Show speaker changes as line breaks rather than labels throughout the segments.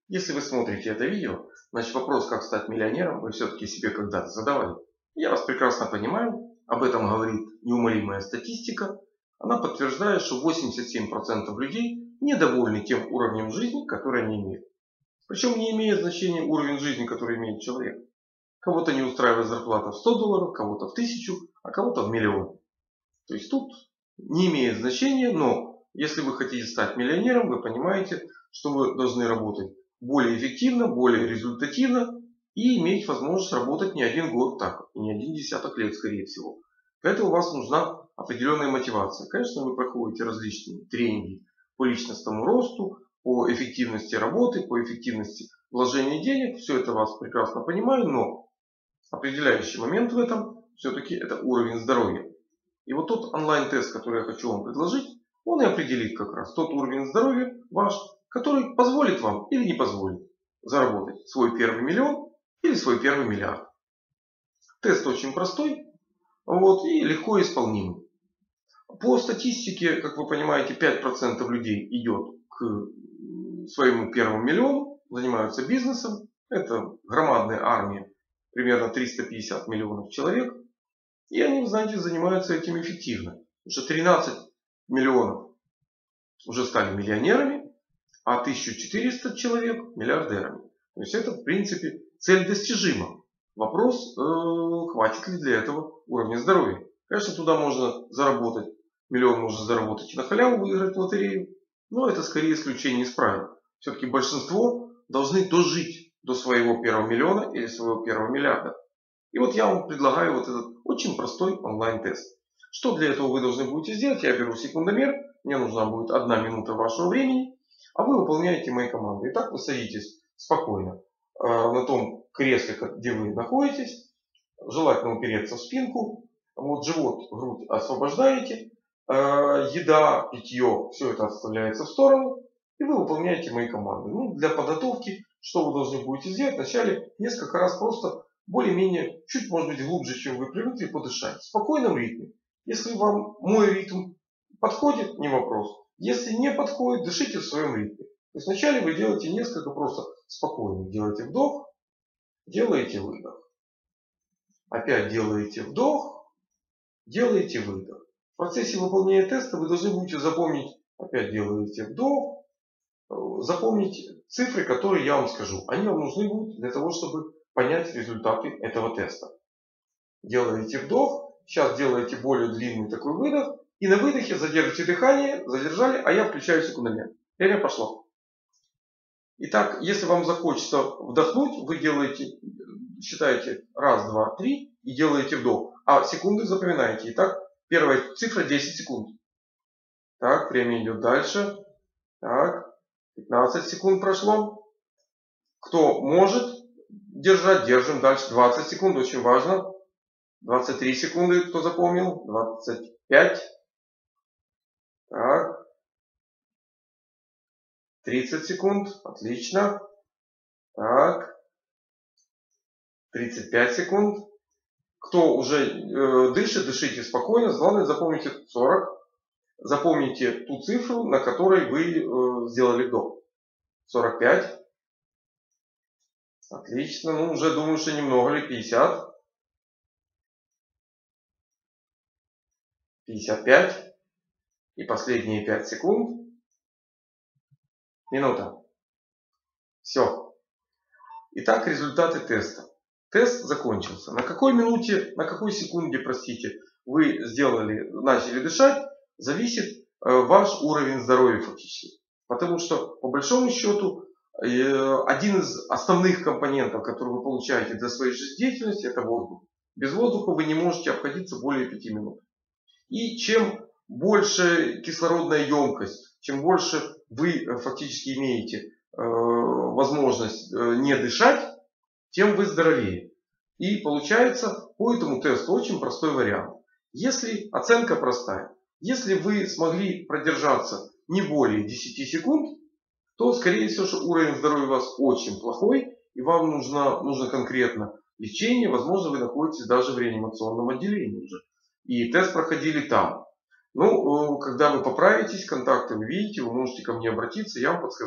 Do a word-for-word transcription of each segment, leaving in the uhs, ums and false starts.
Если вы смотрите это видео, значит вопрос, как стать миллионером, вы все-таки себе когда-то задавали. Я вас прекрасно понимаю, об этом говорит неумолимая статистика. Она подтверждает, что восемьдесят семь процентов людей недовольны тем уровнем жизни, который они имеют. Причем не имеет значения уровень жизни, который имеет человек. Кого-то не устраивает зарплата в сто долларов, кого-то в тысячу, а кого-то в миллион. То есть тут не имеет значения, но если вы хотите стать миллионером, вы понимаете, что вы должны работать более эффективно, более результативно и иметь возможность работать не один год так, и не один десяток лет, скорее всего. Для этого у вас нужна определенная мотивация. Конечно, вы проходите различные тренинги по личностному росту, по эффективности работы, по эффективности вложения денег. Все это вас прекрасно понимаю, но определяющий момент в этом все-таки это уровень здоровья. И вот тот онлайн-тест, который я хочу вам предложить, он и определит как раз тот уровень здоровья ваш, который позволит вам или не позволит заработать свой первый миллион или свой первый миллиард. Тест очень простой, вот, и легко исполнимый. По статистике, как вы понимаете, пять процентов людей идет к своему первому миллиону, занимаются бизнесом. Это громадная армия, примерно триста пятьдесят миллионов человек. И они, знаете, занимаются этим эффективно. Уже тринадцать миллионов уже стали миллионерами, а тысяча четыреста человек миллиардерами. То есть это, в принципе, цель достижима. Вопрос, э, хватит ли для этого уровня здоровья. Конечно, туда можно заработать, миллион можно заработать и на халяву выиграть в лотерею. Но это скорее исключение из правил. Все-таки большинство должны дожить до своего первого миллиона или своего первого миллиарда. И вот я вам предлагаю вот этот очень простой онлайн-тест. Что для этого вы должны будете сделать? Я беру секундомер. Мне нужна будет одна минута вашего времени. А вы выполняете мои команды. Итак, вы садитесь спокойно э, на том кресле, где вы находитесь. Желательно упереться в спинку. Вот живот, грудь освобождаете. Э, еда, питье, все это отставляется в сторону. И вы выполняете мои команды. Ну, для подготовки, что вы должны будете сделать? Вначале несколько раз просто более-менее, чуть может быть глубже, чем вы привыкли, подышать. В спокойном ритме. Если вам мой ритм подходит, не вопрос. Если не подходит, дышите в своем ритме. То есть вначале вы делаете несколько просто спокойно. Делаете вдох, делаете выдох. Опять делаете вдох, делаете выдох. В процессе выполнения теста вы должны будете запомнить, опять делаете вдох, запомнить цифры, которые я вам скажу. Они вам нужны будут для того, чтобы понять результаты этого теста. Делаете вдох, сейчас делаете более длинный такой выдох. И на выдохе задержите дыхание, задержали, а я включаю секундомер. Время пошло. Итак, если вам захочется вдохнуть, вы делаете, считаете раз, два, три и делаете вдох. А секунды запоминаете. Итак, первая цифра десять секунд. Так, время идет дальше. Так, пятнадцать секунд прошло. Кто может держать, держим. Дальше двадцать секунд, очень важно. двадцать три секунды, кто запомнил. двадцать пять. Так. тридцать секунд. Отлично. Так. тридцать пять секунд. Кто уже э, дышит, дышите спокойно. Главное, запомните сорок. Запомните ту цифру, на которой вы э, сделали вдох. сорок пять. Отлично. Ну, уже думаю, что немного ли. пятьдесят. пятьдесят пять. И последние пять секунд. Минута. Все. Итак, результаты теста. Тест закончился. На какой минуте, на какой секунде, простите, вы сделали, начали дышать, зависит э, ваш уровень здоровья фактически. Потому что, по большому счету, э, один из основных компонентов, который вы получаете для своей жизнедеятельности, это воздух. Без воздуха вы не можете обходиться более пяти минут. И чем больше кислородная емкость, чем больше вы фактически имеете э, возможность э, не дышать, тем вы здоровее. И получается по этому тесту очень простой вариант. Если оценка простая, если вы смогли продержаться не более десяти секунд, то скорее всего, что уровень здоровья у вас очень плохой, и вам нужно, нужно конкретно лечение, возможно, вы находитесь даже в реанимационном отделении уже. И тест проходили там. Ну, когда вы поправитесь, контакты вы видите, вы можете ко мне обратиться, я вам подскажу,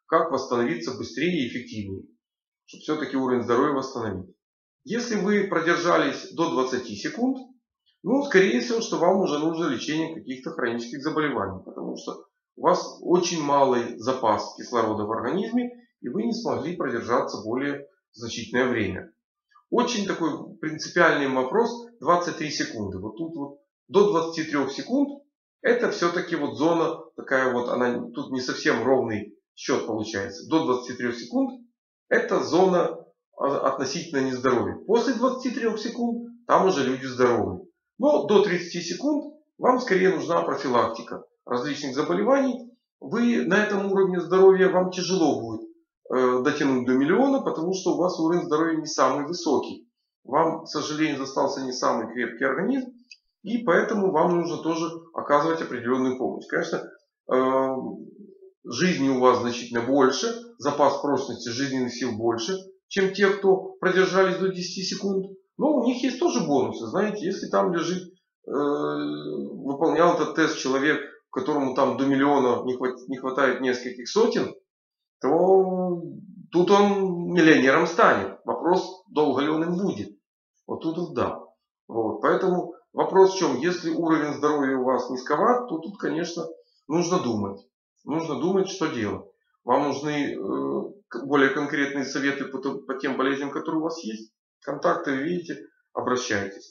как восстановиться быстрее и эффективнее, чтобы все-таки уровень здоровья восстановить. Если вы продержались до двадцати секунд, ну, скорее всего, что вам уже нужно лечение каких-то хронических заболеваний, потому что у вас очень малый запас кислорода в организме, и вы не смогли продержаться более значительное время. Очень такой принципиальный вопрос — двадцать три секунды. Вот тут вот до двадцати трёх секунд это все-таки вот зона такая вот, она тут не совсем ровный счет получается. До двадцати трёх секунд это зона относительно нездоровья. После двадцати трёх секунд там уже люди здоровые. Но до тридцати секунд вам скорее нужна профилактика различных заболеваний. Вы на этом уровне здоровья, вам тяжело будет э, дотянуть до миллиона, потому что у вас уровень здоровья не самый высокий. Вам, к сожалению, достался не самый крепкий организм, и поэтому вам нужно тоже оказывать определенную помощь. Конечно, э, жизни у вас значительно больше, запас прочности жизненных сил больше, чем те, кто продержались до десяти секунд. Но у них есть тоже бонусы. Знаете, если там лежит, э, выполнял этот тест человек, которому там до миллиона не, хват, не хватает нескольких сотен, то тут он миллионером станет. Вопрос, долго ли он им будет. Вот тут вот да. Вот. Поэтому вопрос в чем? Если уровень здоровья у вас низковат, то тут, конечно, нужно думать. Нужно думать, что делать. Вам нужны э, более конкретные советы по, по тем болезням, которые у вас есть. Контакты вы видите, обращайтесь.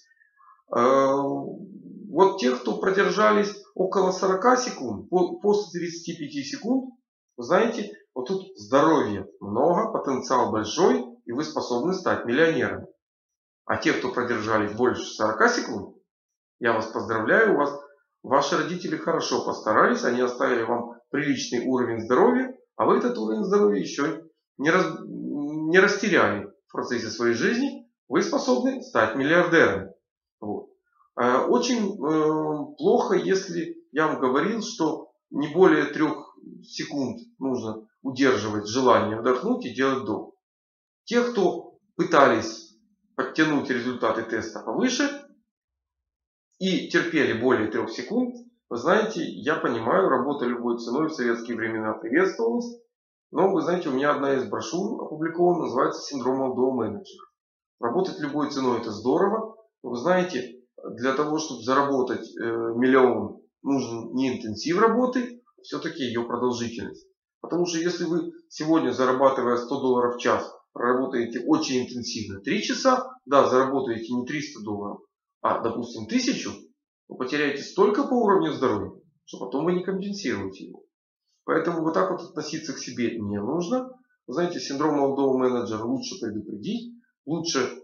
Вот те, кто продержались около сорока секунд, после тридцати пяти секунд, вы знаете, вот тут здоровья много, потенциал большой, и вы способны стать миллионером. А те, кто продержались больше сорока секунд, я вас поздравляю, у вас, ваши родители хорошо постарались, они оставили вам приличный уровень здоровья, а вы этот уровень здоровья еще не, раз, не растеряли в процессе своей жизни. Вы способны стать миллиардером. Вот. Очень плохо, если я вам говорил, что не более трех секунд нужно удерживать желание вдохнуть и делать вдох. Те, кто пытались подтянуть результаты теста повыше и терпели более трех секунд, вы знаете, я понимаю, работа любой ценой в советские времена приветствовалась. Но вы знаете, у меня одна из брошюр опубликована, называется «Синдром молодого менеджера». Работать любой ценой — это здорово. Но вы знаете, для того, чтобы заработать э, миллион, нужен не интенсив работы, а все-таки ее продолжительность. Потому что если вы сегодня, зарабатывая сто долларов в час, проработаете очень интенсивно три часа, да, заработаете не триста долларов, а, допустим, тысячу, вы потеряете столько по уровню здоровья, что потом вы не компенсируете его. Поэтому вот так вот относиться к себе не нужно. Вы знаете, синдром молодого менеджера лучше предупредить. Лучше э,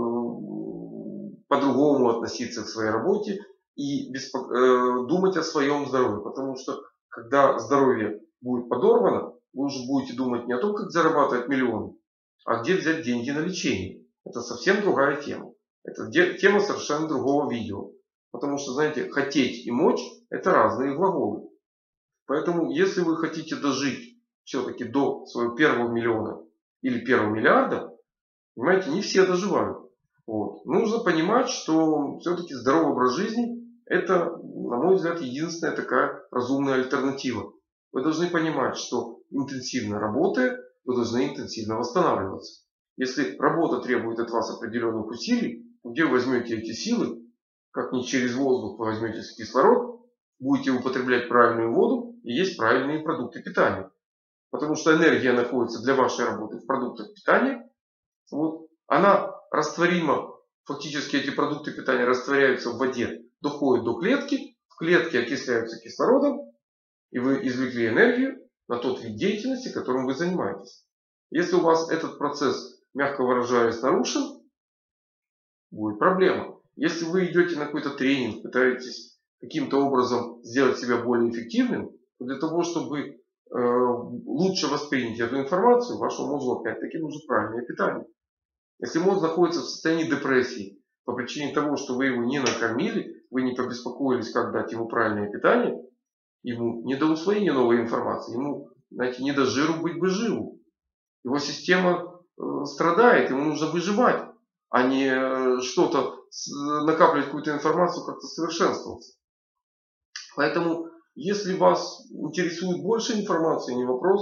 по-другому относиться к своей работе и беспо- э, думать о своем здоровье. Потому что когда здоровье будет подорвано, вы уже будете думать не о том, как зарабатывать миллионы, а где взять деньги на лечение. Это совсем другая тема. Это тема совершенно другого видео. Потому что, знаете, хотеть и мочь — это разные глаголы. Поэтому, если вы хотите дожить все-таки до своего первого миллиона или первого миллиарда, понимаете, не все доживают. Вот. Нужно понимать, что все-таки здоровый образ жизни — это, на мой взгляд, единственная такая разумная альтернатива. Вы должны понимать, что интенсивно работая, вы должны интенсивно восстанавливаться. Если работа требует от вас определенных усилий, где вы возьмете эти силы? Как не через воздух вы возьмете кислород, будете употреблять правильную воду и есть правильные продукты питания. Потому что энергия находится для вашей работы в продуктах питания. Вот. Она растворима, фактически эти продукты питания растворяются в воде, доходят до клетки, в клетке окисляются кислородом, и вы извлекли энергию на тот вид деятельности, которым вы занимаетесь. Если у вас этот процесс, мягко выражаясь, нарушен, будет проблема. Если вы идете на какой-то тренинг, пытаетесь каким-то образом сделать себя более эффективным, то для того, чтобы э, лучше воспринять эту информацию, вашему мозгу опять-таки нужно правильное питание. Если мозг находится в состоянии депрессии по причине того, что вы его не накормили, вы не побеспокоились, как дать ему правильное питание, ему не до усвоения новой информации, ему, знаете, не до жиру быть бы живу. Его система э, страдает, ему нужно выживать, а не что-то, накапливать какую-то информацию, как-то совершенствоваться. Поэтому, если вас интересует больше информации, не вопрос,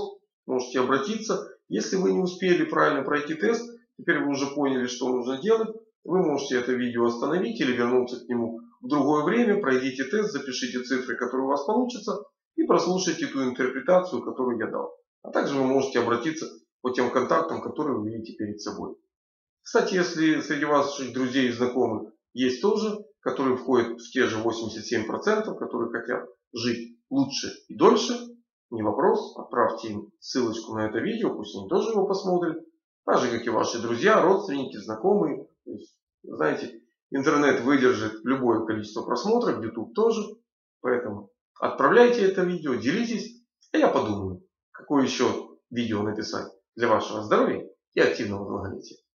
можете обратиться. Если вы не успели правильно пройти тест, теперь вы уже поняли, что нужно делать, вы можете это видео остановить или вернуться к нему в другое время, пройдите тест, запишите цифры, которые у вас получатся, и прослушайте ту интерпретацию, которую я дал. А также вы можете обратиться по тем контактам, которые вы видите перед собой. Кстати, если среди ваших друзей и знакомых есть тоже, которые входят в те же восемьдесят семь процентов, которые хотят жить лучше и дольше, не вопрос, отправьте им ссылочку на это видео, пусть они тоже его посмотрят. Так же, как и ваши друзья, родственники, знакомые. То есть, знаете, интернет выдержит любое количество просмотров, YouTube тоже. Поэтому отправляйте это видео, делитесь, а я подумаю, какое еще видео написать для вашего здоровья и активного долголетия.